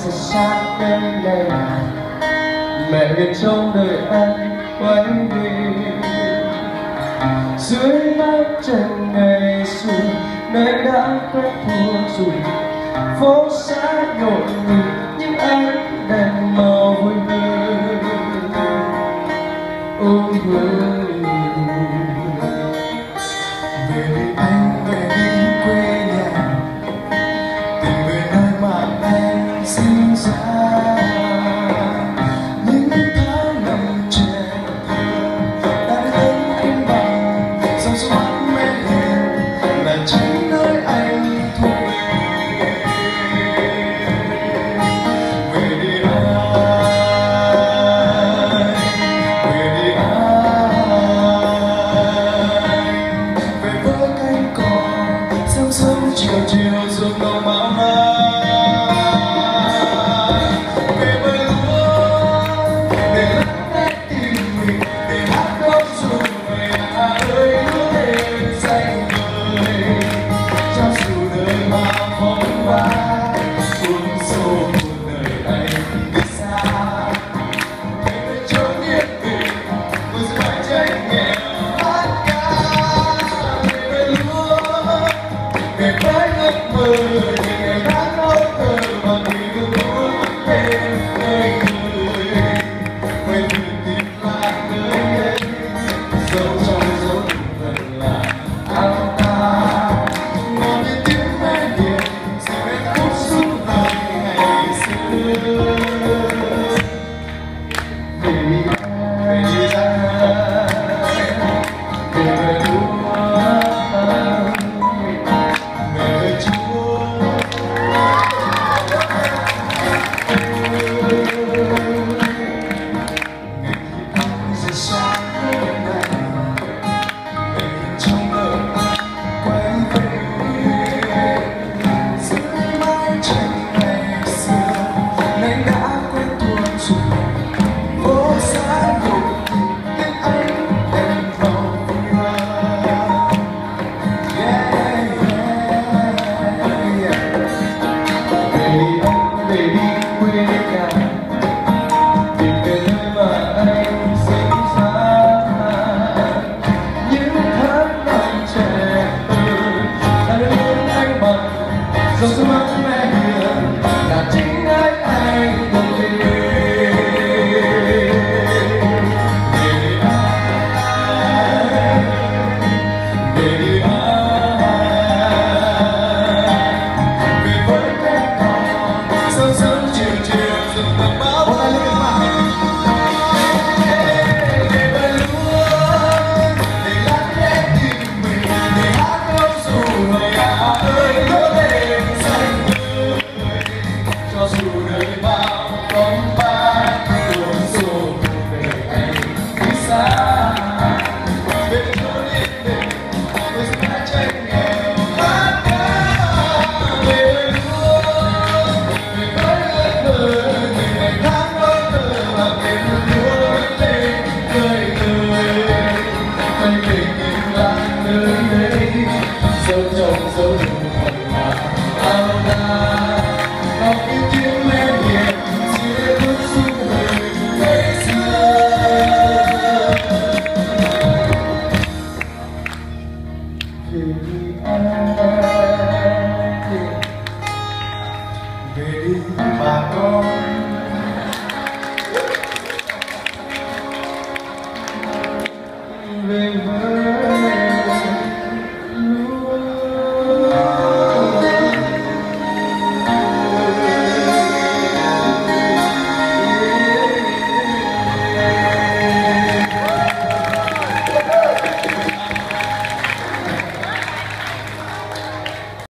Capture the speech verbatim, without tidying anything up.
sẽ xa bên này. Mẹ hiện trong đời anh quay đi dưới mái tranh ngày xưa, nơi đã quen thuộc rồi. Phố xa nhộn nhịp những ánh đèn màu vui hơn. Ôi về đi anh, về đi quê nhà, tìm về nơi mà anh sinh ra. Những tháng năm trẻ thơ đã lớn không bằng dòng sông mắt mẹ hiền, là chính nơi anh thuộc về. Về đi anh, về đi anh, về với cánh cỏ sáng sớm chiều chiều ruộng đồng bão mai. Về với lúa để lắng nghe tim mình, để hát khóc dù người à ơi lúa lên xanh người. Cho dù đời bao phong ba cuốn xô cuộc đời anh đi xa. Về với chỗ yên bình với sự mãi tranh nghèo hát ca. Về với lúa, về với ước mơ những ngày tháng âu thơ và vì thương lúa thêm nơi người. Quay về tìm lại nơi ấy, dấu trong dấu vẫn là áo ta. Ngồi như tiếng mẹ hiền, sẽ bên khúc suốt đời ngày xưa. Về đi về đi ra, về với lúa, về với Chúa. Ngày khi anh rời xa nơi này, về trong đời anh quay về. Dưới mái tranh ngày xưa, nơi đã quen thuộc rồi. Phố xa nhộn nhịp tiếng anh đèn màu vui hơn. Yeah, yeah, yeah. về đi anh, về đi quê nhà, tìm về nơi mà anh sinh ra. Những tháng năm trẻ thơ đã lớn anh bằng dòng sông mắt mẹ hiền, là chính nơi anh thuộc về. Về đi anh, về đi anh, về với cánh cỏ sớm sớm chiều chiều rừng đồng bão mai. Về với lúa để lắng nghe tim mình, để hát câu dù người à ơi lúa lên xanh tươi. Cho dù đời bao bóng ba cuốn xô cuộc đời anh đi xa. Về chỗ yên bình với sự mãi tranh nghèo hát ca. Về với lúa, về với ước mơ những ngày tháng âu thơ và về lúa lên cười cười. Quay về tìm lại nơi ấy, dấu trong dấu